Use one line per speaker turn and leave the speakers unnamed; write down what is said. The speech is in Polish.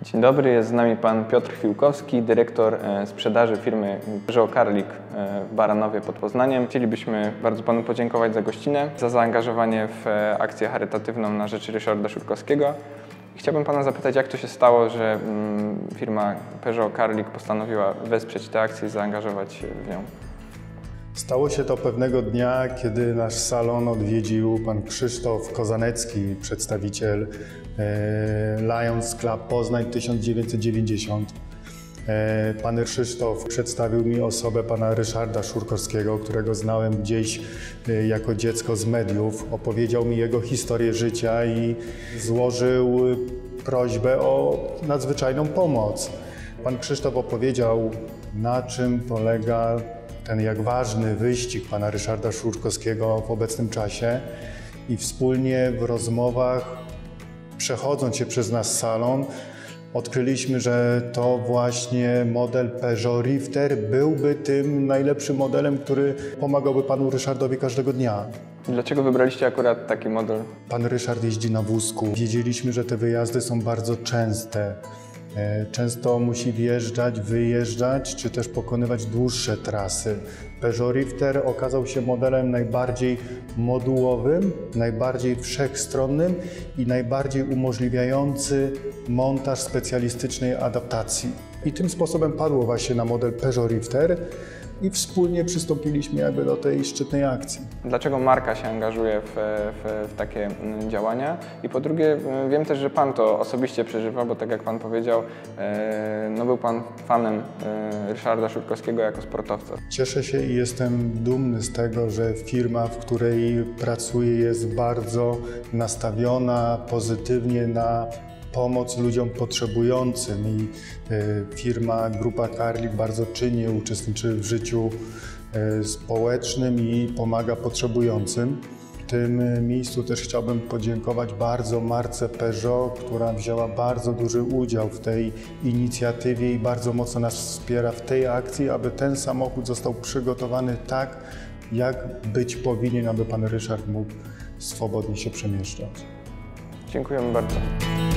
Dzień dobry, jest z nami pan Piotr Chwiłkowski, dyrektor sprzedaży firmy Peugeot Karlik w Baranowie pod Poznaniem. Chcielibyśmy bardzo panu podziękować za gościnę, za zaangażowanie w akcję charytatywną na rzecz Ryszarda Szurkowskiego. Chciałbym pana zapytać, jak to się stało, że firma Peugeot Karlik postanowiła wesprzeć tę akcję i zaangażować się w nią?
Stało się to pewnego dnia, kiedy nasz salon odwiedził pan Krzysztof Kozanecki, przedstawiciel Lions Club Poznań 1990. Pan Krzysztof przedstawił mi osobę pana Ryszarda Szurkowskiego, którego znałem gdzieś jako dziecko z mediów. Opowiedział mi jego historię życia i złożył prośbę o nadzwyczajną pomoc. Pan Krzysztof opowiedział, na czym polega ten jak ważny wyścig pana Ryszarda Szurkowskiego w obecnym czasie i wspólnie w rozmowach, przechodząc się przez nasz salon, odkryliśmy, że to właśnie model Peugeot Rifter byłby tym najlepszym modelem, który pomagałby panu Ryszardowi każdego dnia.
Dlaczego wybraliście akurat taki model?
Pan Ryszard jeździ na wózku. Wiedzieliśmy, że te wyjazdy są bardzo częste. Często musi wjeżdżać, wyjeżdżać, czy też pokonywać dłuższe trasy. Peugeot Rifter okazał się modelem najbardziej modułowym, najbardziej wszechstronnym i najbardziej umożliwiający montaż specjalistycznej adaptacji. I tym sposobem padło właśnie na model Peugeot Rifter i wspólnie przystąpiliśmy jakby do tej szczytnej akcji.
Dlaczego marka się angażuje w takie działania? I po drugie, wiem też, że pan to osobiście przeżywa, bo tak jak pan powiedział, no był pan fanem Ryszarda Szurkowskiego jako sportowca.
Cieszę się i jestem dumny z tego, że firma, w której pracuję, jest bardzo nastawiona pozytywnie na pomoc ludziom potrzebującym i firma Grupa Karlik bardzo czynnie uczestniczy w życiu społecznym i pomaga potrzebującym. W tym miejscu też chciałbym podziękować bardzo marce Peugeot, która wzięła bardzo duży udział w tej inicjatywie i bardzo mocno nas wspiera w tej akcji, aby ten samochód został przygotowany tak, jak być powinien, aby pan Ryszard mógł swobodnie się przemieszczać.
Dziękujemy bardzo.